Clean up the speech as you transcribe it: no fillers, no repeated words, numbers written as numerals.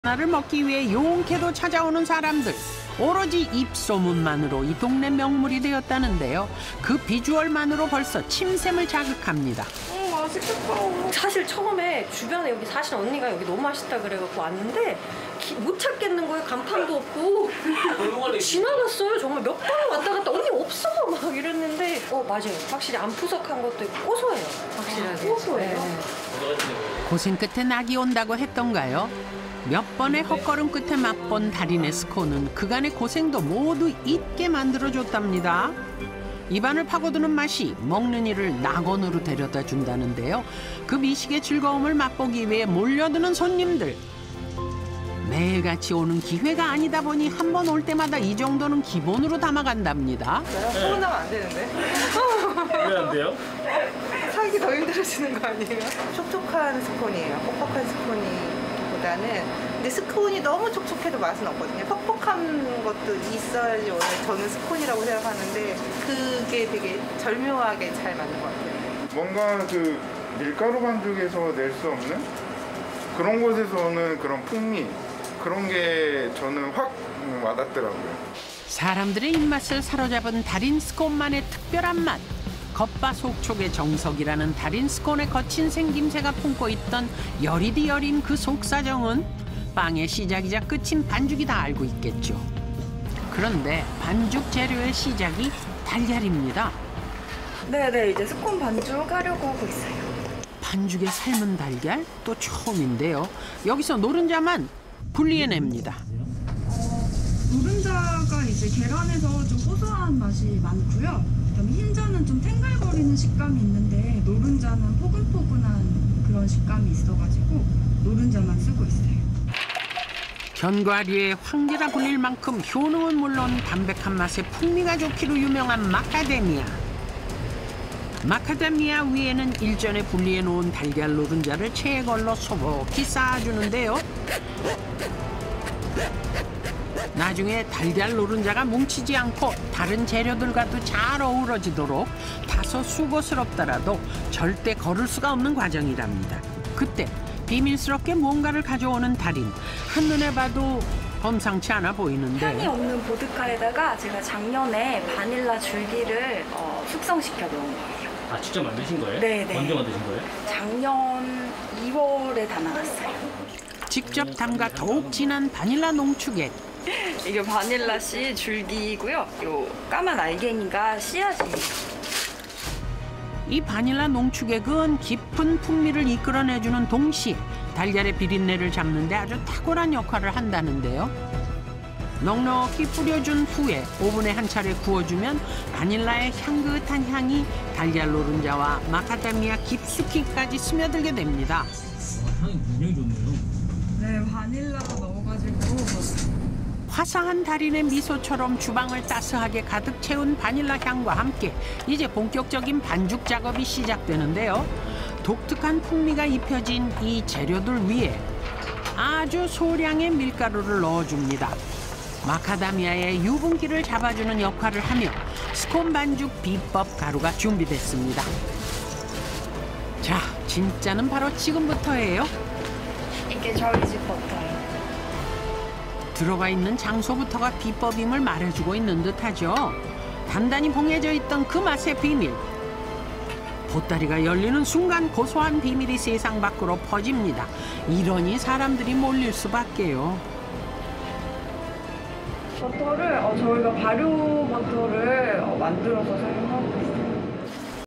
하나를 먹기 위해 용케도 찾아오는 사람들. 오로지 입소문만으로 이 동네 명물이 되었다는데요. 그 비주얼만으로 벌써 침샘을 자극합니다. 맛있겠다. 사실 처음에 주변에 여기 사실 언니가 여기 너무 맛있다 그래갖고 왔는데 못 찾겠는 거예요. 간판도 없고 지나갔어요. 정말 몇 번 왔다 갔다 언니 없어 막 이랬는데 맞아요. 확실히 안 푸석한 것도 있고 고소해요. 확실하게. 고소해요. 네. 고생 끝에 낙이 온다고 했던가요? 몇 번의 헛걸음 끝에 맛본 달인의 스콘은 그간의 고생도 모두 잊게 만들어줬답니다. 입안을 파고드는 맛이 먹는 이를 낙원으로 데려다 준다는데요. 그 미식의 즐거움을 맛보기 위해 몰려드는 손님들. 매일같이 오는 기회가 아니다 보니 한 번 올 때마다 이 정도는 기본으로 담아간답니다. 소문나면 안 되는데? 왜 안 돼요? 살기 더 힘들어지는 거 아니에요? 촉촉한 스콘이에요. 뻑뻑한 스콘이보다는. 근데 스콘이 너무 촉촉해도 맛은 없거든요. 퍽퍽한 것도 있어야지 원래 저는 스콘이라고 생각하는데 그게 되게 절묘하게 잘 맞는 것 같아요. 뭔가 그 밀가루 반죽에서 낼 수 없는 그런 곳에서는 그런 풍미 그런 게 저는 확 와닿더라고요. 사람들의 입맛을 사로잡은 달인 스콘만의 특별한 맛. 겉바속촉의 정석이라는 달인 스콘의 거친 생김새가 품고 있던 여리디 여린 그 속사정은 빵의 시작이자 끝인 반죽이 다 알고 있겠죠. 그런데 반죽 재료의 시작이 달걀입니다. 네네 이제 스콘 반죽 하려고 하고 있어요. 반죽에 삶은 달걀? 또 처음인데요. 여기서 노른자만 분리해냅니다. 노른자가 이제 계란에서 좀 고소한 맛이 많고요. 그다음에 흰자는 좀 탱글거리는 식감이 있는데 노른자는 포근포근한 그런 식감이 있어가지고 노른자만 쓰고 있어요. 견과류의 황제라 불릴 만큼 효능은 물론 담백한 맛에 풍미가 좋기로 유명한 마카데미아. 마카데미아 위에는 일전에 분리해 놓은 달걀 노른자를 체에 걸러 소복히 쌓아주는데요. 나중에 달걀 노른자가 뭉치지 않고 다른 재료들과도 잘 어우러지도록 다소 수고스럽더라도 절대 거를 수가 없는 과정이랍니다. 그때 비밀스럽게 무언가를 가져오는 달인. 한눈에 봐도 범상치 않아 보이는데 향이 없는 보드카에다가 제가 작년에 바닐라 줄기를 숙성시켜 놓은 거예요. 아, 직접 만드신 거예요? 네네. 언제 만드신 거예요? 작년 2월에 담아놨어요. 직접 담가 더욱 진한 바닐라 농축액. 이게 바닐라 씨 줄기고요. 요 까만 알갱이가 씨앗이에요. 이 바닐라 농축액은 깊은 풍미를 이끌어내주는 동시에 달걀의 비린내를 잡는 데 아주 탁월한 역할을 한다는데요. 넉넉히 뿌려준 후에 오븐에 한 차례 구워주면 바닐라의 향긋한 향이 달걀 노른자와 마카다미아 깊숙이까지 스며들게 됩니다. 향이 굉장히 좋네요. 네, 바닐라가 넣어가지고 화사한 달인의 미소처럼 주방을 따스하게 가득 채운 바닐라 향과 함께 이제 본격적인 반죽 작업이 시작되는데요. 독특한 풍미가 입혀진 이 재료들 위에 아주 소량의 밀가루를 넣어줍니다. 마카다미아의 유분기를 잡아주는 역할을 하며 스콘 반죽 비법 가루가 준비됐습니다. 자, 진짜는 바로 지금부터예요. 이게 저희 집 버터예요. 들어가 있는 장소부터가 비법임을 말해주고 있는 듯하죠. 단단히 봉해져 있던 그 맛의 비밀. 보따리가 열리는 순간 고소한 비밀이 세상 밖으로 퍼집니다. 이러니 사람들이 몰릴 수밖에요. 버터를 저희가 발효 버터를 만들어서 사용해요.